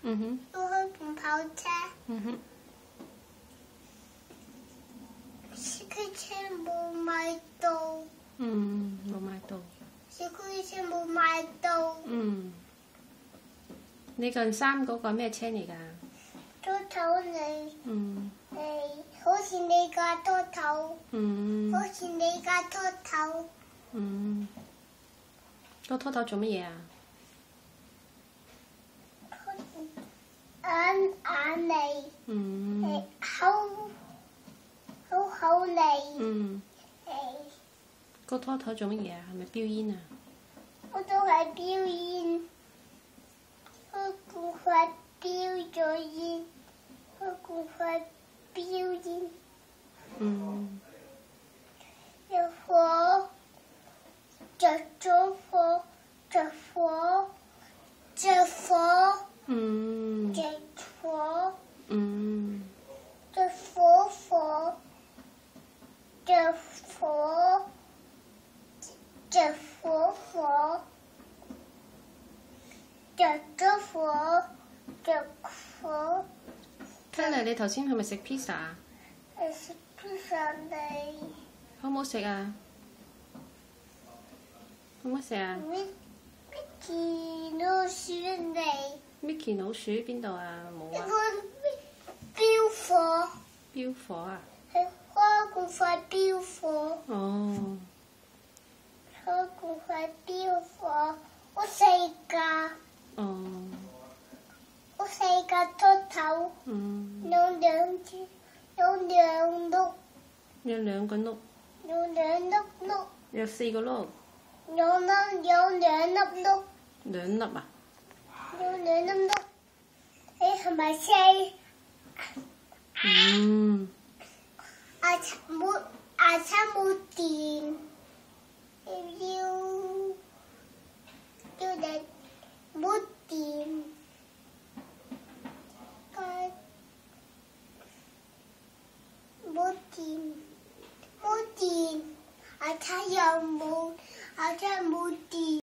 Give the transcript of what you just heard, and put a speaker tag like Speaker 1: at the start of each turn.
Speaker 1: 要開電跑車。小區車冇買到。
Speaker 2: 冇買到。
Speaker 1: 小區車冇買到。
Speaker 2: 你件衫嗰個咩車嚟㗎？
Speaker 1: 拖頭嚟。好似你架拖頭。好似你架拖頭。
Speaker 2: 個拖頭做乜嘢啊？
Speaker 1: 眼嚟。口嚟。
Speaker 2: 個拖頭做乜嘢啊？係咪標煙啊？
Speaker 1: 我都係標煙。我咁快標咗煙。我咁快標煙。有火，着咗火，着火，着火。着火。着火。着火。着火火。着咗火。着火。
Speaker 2: 睇嚟你頭先係咪食 pizza 啊？
Speaker 1: 係食 pizza 嚟。
Speaker 2: 好唔好食啊？好唔好食啊
Speaker 1: ？Mickey 老鼠嚟。
Speaker 2: Mickey 老鼠邊度啊？冇啊。
Speaker 1: 標火。
Speaker 2: 標火啊？
Speaker 1: 係花咁快標火。花咁快標火，好細架。好細架拖頭。有兩支，有兩碌。
Speaker 2: 有兩個碌。
Speaker 1: 有兩粒碌。
Speaker 2: 有4個碌。
Speaker 1: 有兩粒碌。
Speaker 2: 2粒啊？
Speaker 1: 有兩粒碌。你係咪四？阿叉冇電，要你冇電。冇電，阿叉又冇，阿叉冇電。